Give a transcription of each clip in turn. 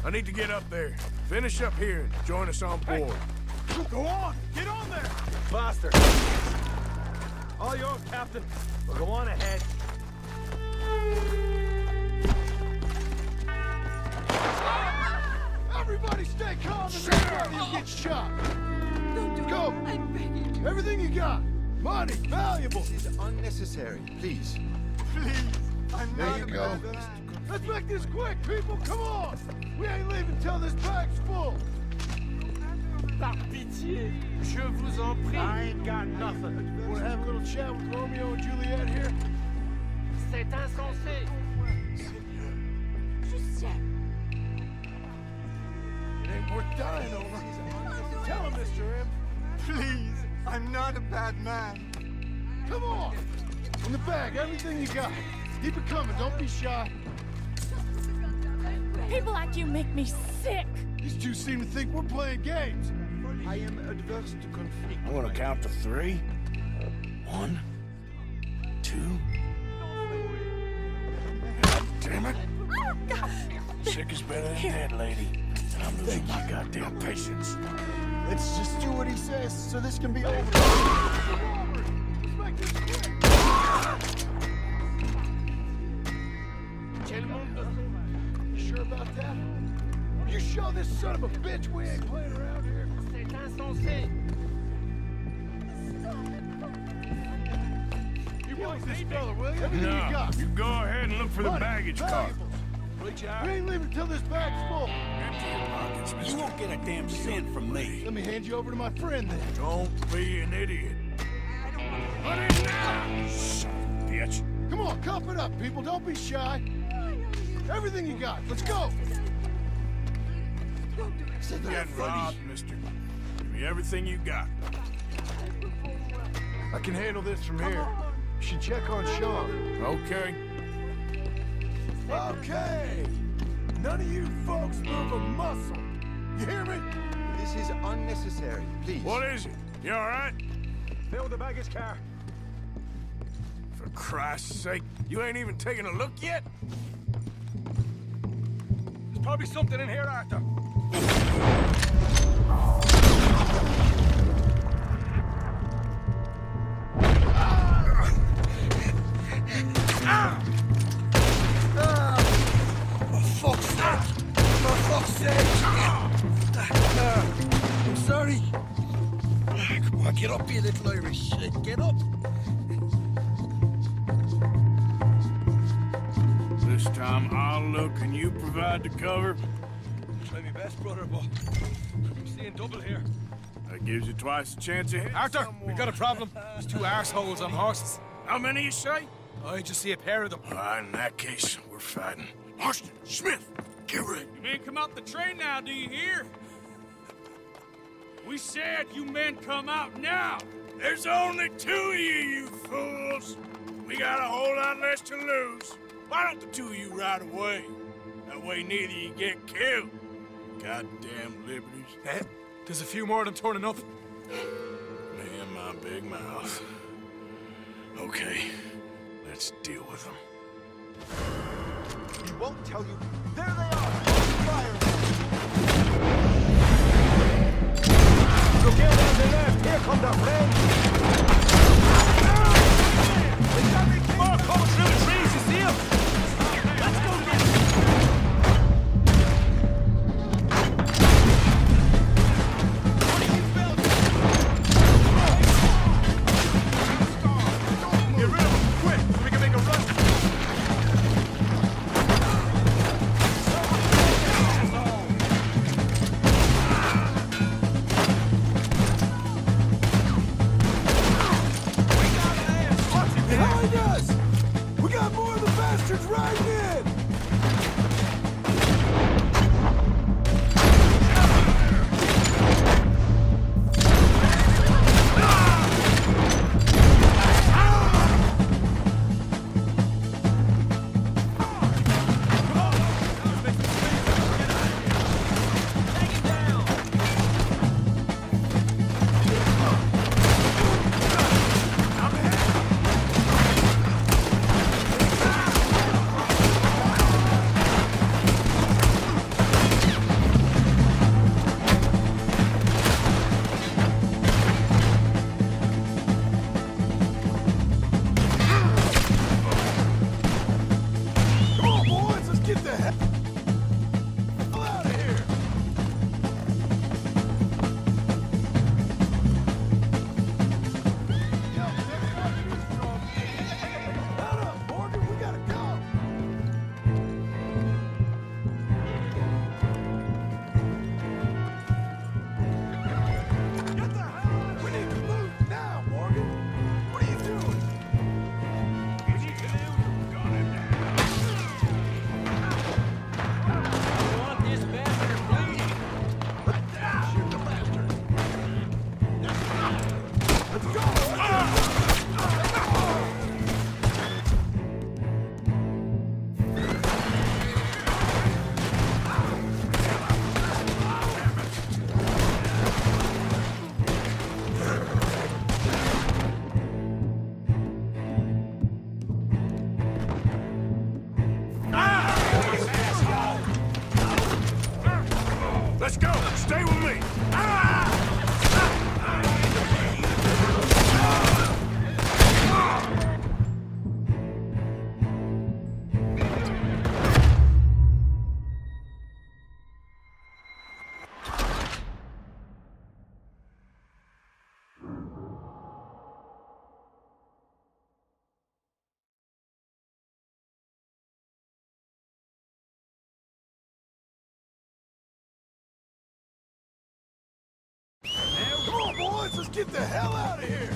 I need to get up there. Finish up here and join us on board. Hey. Go on! Get on there! Faster. All yours, Captain. We'll go on ahead. Everybody stay calm and let you get shot. Don't do Go. it. I'm begging you. Everything you got. Money, valuable. This is unnecessary. Please. Please. I'm There not you a go. bad man. Let's make this quick, people. Come on. We ain't leaving till this bag's full. Par pitié, je vous en prie. I ain't got nothing. Want to have a little chat with Romeo and Juliet here? C'est insensé. It ain't worth dying over. Tell him, Mr. M. Please, I'm not a bad man. Come on. In the bag, everything you got. Keep it coming. Don't be shy. People like you make me sick. These two seem to think we're playing games. I am adverse to conflict. I'm gonna count to 3. 1, 2. God damn it. Oh, God. Sick is better than dead, lady. And I'm losing my goddamn patience. Let's just do what he says so this can be over. Let's make this quick. You sure about that? You show this son of a bitch we ain't playing around here. C'est insensé. You watch this fella, will you? Everything you got. You go ahead and look for the Money, baggage car. valuables. We ain't leaving till this bag's full. Empty your pockets, mister. You won't get a damn cent from me. Let me hand you over to my friend then. Don't be an idiot. Put it now! Son of a bitch. Come on, cuff it up, people. Don't be shy. Everything you got. Let's go. Get robbed, mister. Give me everything you got. I can handle this from here. You should check on Sean. Okay. Okay. None of you folks move a muscle. You hear me? This is unnecessary. Please. What is it? You all right? Fill the baggage car. For Christ's sake, you ain't even taking a look yet? There's probably something in here, Arthur. I'm sorry. Come on, get up, you little Irish shit. Get up. This time I'll look and you provide the cover. Try my best, brother, but I'm seeing double here. That gives you twice the chance of hitting Arthur, someone. we've got a problem. There's 2 arseholes on horses. How many you say? I just see a pair of them. In that case, we're fighting. Marston, Smith, get ready. You men come out the train now, do you hear? We said you men come out now. There's only 2 of you fools. We got a whole lot less to lose. Why don't the 2 of you ride away? That way neither of you get killed. Goddamn liberties. Eh? There's a few more of them turning up. Me and my big mouth. Okay, let's deal with them. He won't tell you. There they are. Fire. Look out on the left. Here come the friends. More coming through the trees, you see them? Let's go get them. Get rid of them, quick, so we can make a run. let's get the hell out of here!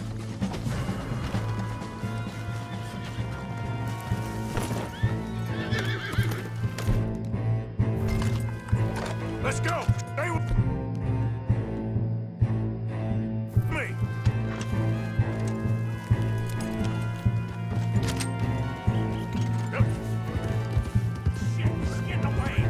Let's go! Stay with me! Yep. Shit, he's getting away!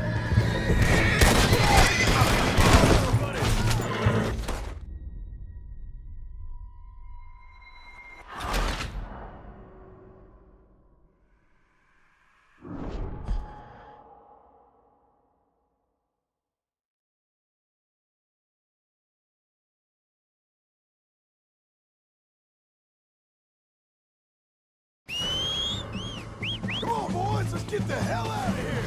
Come on, boys, let's get the hell out of here!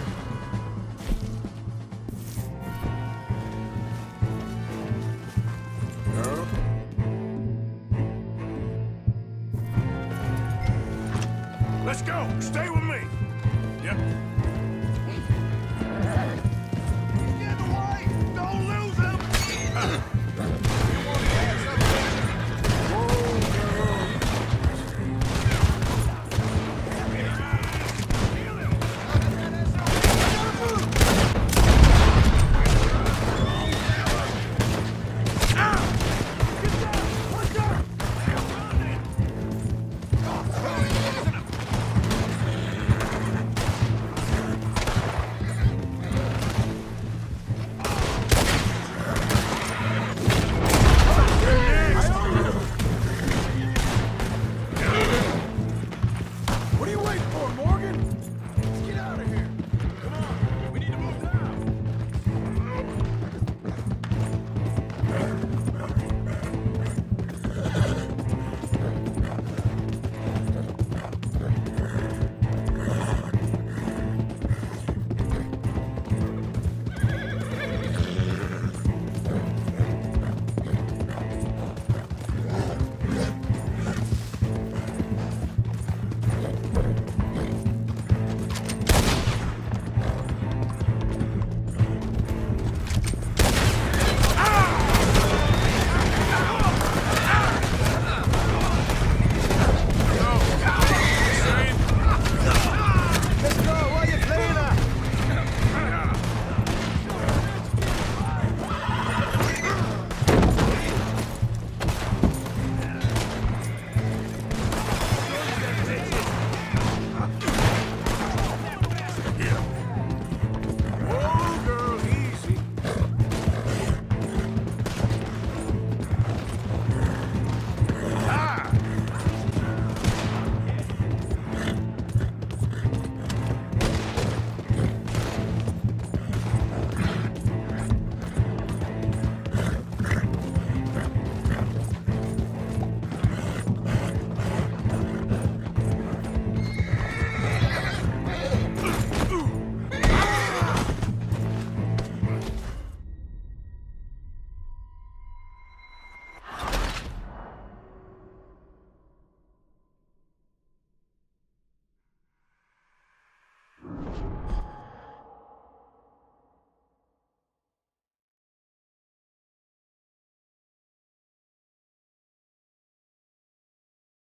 Let's go! Stay with me! Yep.